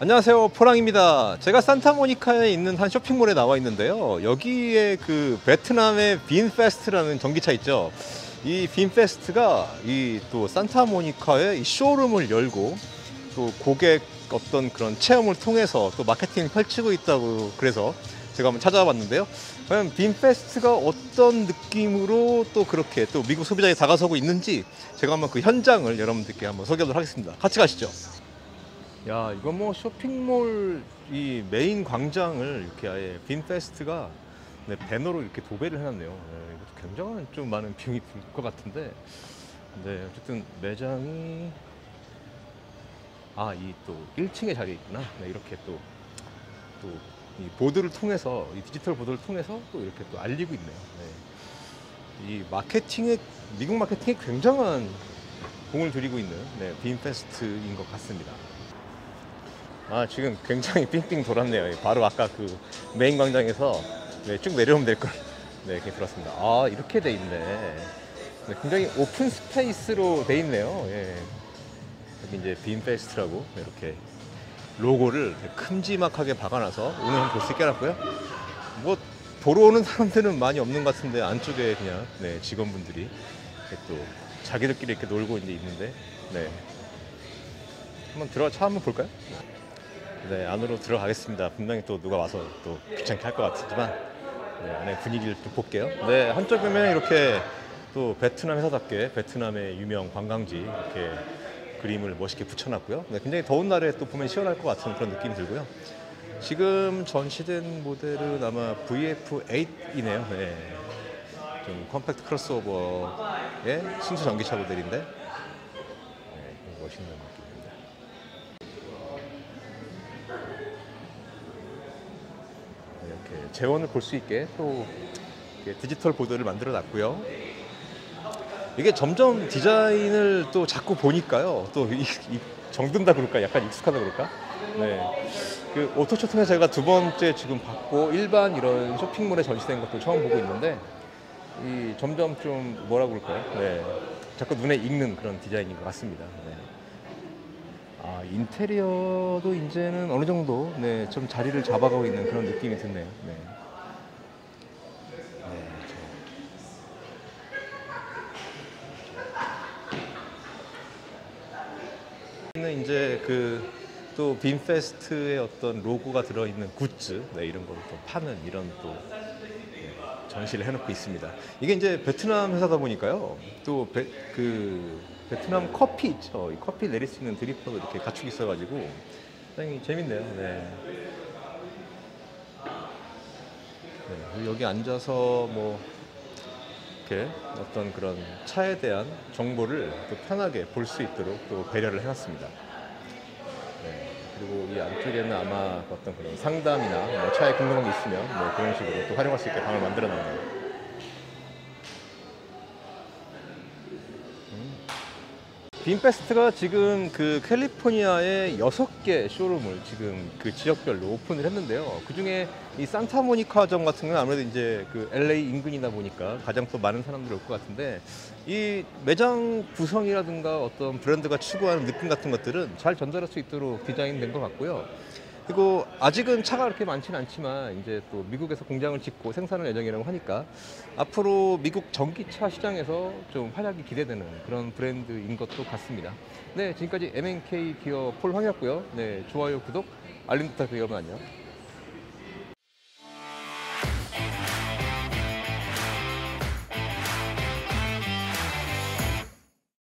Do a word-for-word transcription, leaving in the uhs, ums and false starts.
안녕하세요, 포랑입니다. 제가 산타모니카에 있는 한 쇼핑몰에 나와 있는데요. 여기에 그 베트남의 빈페스트라는 전기차 있죠. 이 빈페스트가 이 또 산타모니카에 이 쇼룸을 열고 또 고객 어떤 그런 체험을 통해서 또 마케팅을 펼치고 있다고, 그래서 제가 한번 찾아와 봤는데요. 과연 빈페스트가 어떤 느낌으로 또 그렇게 또 미국 소비자에 다가서고 있는지 제가 한번 그 현장을 여러분들께 한번 소개하도록 하겠습니다. 같이 가시죠. 야, 이거 뭐 쇼핑몰 이 메인 광장을 이렇게 아예 빈페스트가 네, 배너로 이렇게 도배를 해놨네요. 네, 이것도 굉장한 좀 많은 비용이 들 것 같은데, 네, 어쨌든 매장이 아, 이 또 일 층에 자리에 있구나. 네, 이렇게 또 또 이 보드를 통해서, 이 디지털 보드를 통해서 또 이렇게 또 알리고 있네요. 네. 이 마케팅에, 미국 마케팅에 굉장한 공을 들이고 있는 네, 빈페스트인 것 같습니다. 아, 지금 굉장히 삥삥 돌았네요. 바로 아까 그 메인 광장에서 네, 쭉 내려오면 될 걸. 네, 이렇게 들었습니다. 아, 이렇게 돼 있네. 네, 굉장히 오픈 스페이스로 돼 있네요. 예. 여기 이제 빈페스트라고 이렇게 로고를 큼지막하게 박아놔서 오늘 한번 볼 수 있게 해놨고요. 뭐 보러 오는 사람들은 많이 없는 것 같은데, 안쪽에 그냥 네, 직원분들이 이렇게 또 자기들끼리 이렇게 놀고 이제 있는데, 네. 한번 들어가 차 한번 볼까요? 네, 안으로 들어가겠습니다. 분명히 또 누가 와서 또 귀찮게 할 것 같지만, 네, 안에 분위기를 좀 볼게요. 네, 한쪽 벽면에 이렇게 또 베트남 회사답게 베트남의 유명 관광지 이렇게 그림을 멋있게 붙여놨고요. 네, 굉장히 더운 날에 또 보면 시원할 것 같은 그런 느낌이 들고요. 지금 전시된 모델은 아마 브이에프 에잇이네요. 네, 좀 컴팩트 크로스오버의 순수 전기차 모델인데, 네, 멋있는 느낌입니다. 이렇게 재원을 볼 수 있게 또 디지털 보드를 만들어 놨고요. 이게 점점 디자인을 또 자꾸 보니까요, 또 이, 이 정든다 그럴까, 약간 익숙하다 그럴까. 네, 그 오토쇼 통해서 제가 두 번째 지금 봤고, 일반 이런 쇼핑몰에 전시된 것도 처음 보고 있는데, 이 점점 좀 뭐라 그럴까요? 네, 자꾸 눈에 익는 그런 디자인인 것 같습니다. 네. 아, 인테리어도 이제는 어느 정도 네, 좀 자리를 잡아가고 있는 그런 느낌이 드네요. 네. 는 이제 그 또 빈페스트의 어떤 로고가 들어있는 굿즈, 네, 이런 걸 또 파는 이런 또 네, 전시를 해놓고 있습니다. 이게 이제 베트남 회사다 보니까요, 또 그 베트남 커피 있죠. 이 커피 내릴 수 있는 드리퍼도 이렇게 갖추고 있어가지고 굉장히 재밌네요. 네. 네, 여기 앉아서 뭐 이렇게 어떤 그런 차에 대한 정보를 또 편하게 볼 수 있도록 또 배려를 해놨습니다. 네, 그리고 이 안쪽에는 아마 어떤 그런 상담이나 뭐 차에 궁금한 게 있으면 뭐 그런 식으로 또 활용할 수 있게 방을 만들어 놨네요. 빈페스트가 지금 그 캘리포니아에 여섯 개 쇼룸을 지금 그 지역별로 오픈을 했는데요. 그 중에 이 산타모니카점 같은 건 아무래도 이제 그 엘에이 인근이다 보니까 가장 또 많은 사람들이 올 것 같은데, 이 매장 구성이라든가 어떤 브랜드가 추구하는 느낌 같은 것들은 잘 전달할 수 있도록 디자인된 것 같고요. 그리고 아직은 차가 그렇게 많지는 않지만 이제 또 미국에서 공장을 짓고 생산할 예정이라고 하니까 앞으로 미국 전기차 시장에서 좀 활약이 기대되는 그런 브랜드인 것도 같습니다. 네, 지금까지 엠엔케이 기어 폴 황이었고요. 네, 좋아요, 구독, 알림 부탁드리면 안녕.